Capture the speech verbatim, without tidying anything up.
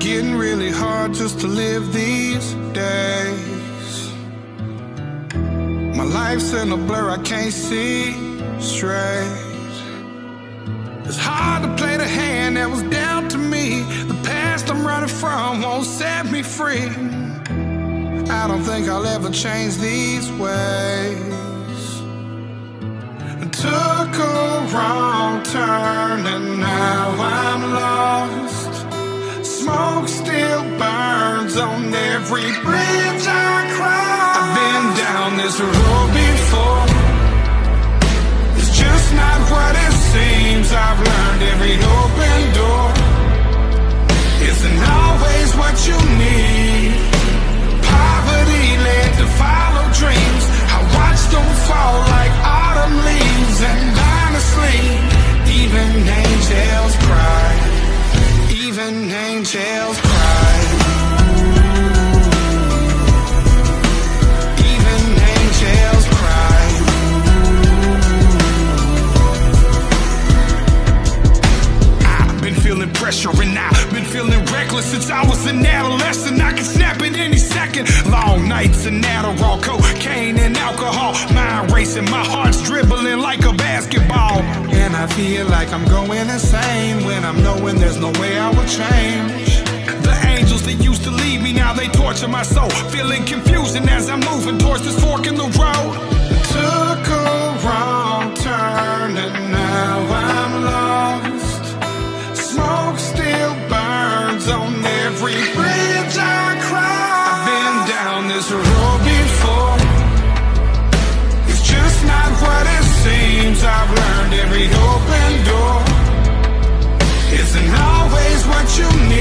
getting really hard just to live these days. My life's in a blur, I can't see straight. It's hard to play the hand that was dealt to me. The past I'm running from won't set me free. I don't think I'll ever change these ways. I took a wrong turn and now I'm lost. Smoke still burns on every bridge I cross. I've been down this road before. It's just not what it seems. I've learned every open door isn't always what you need. Poverty led to follow dreams. I watched them fall like autumn leaves. And honestly, even angels cry. Even angels cry. Even angels cry. I've been feeling pressure and I've been feeling reckless since I was an adolescent. I can snap at any second. Long nights and Adderall, cocaine and alcohol. Mind racing, my heart's dribbling like a basketball. And I feel like I'm going insane when I'm knowing there's no way I will change. The angels that used to lead me, now they torture my soul. Feeling confusion as I'm moving towards this fork in the road. Took a wrong turn and now I'm lost. Smoke still burns on every bridge I cross. I've been down this road before. It's just not what it seems. I've learned every open door isn't always what you need.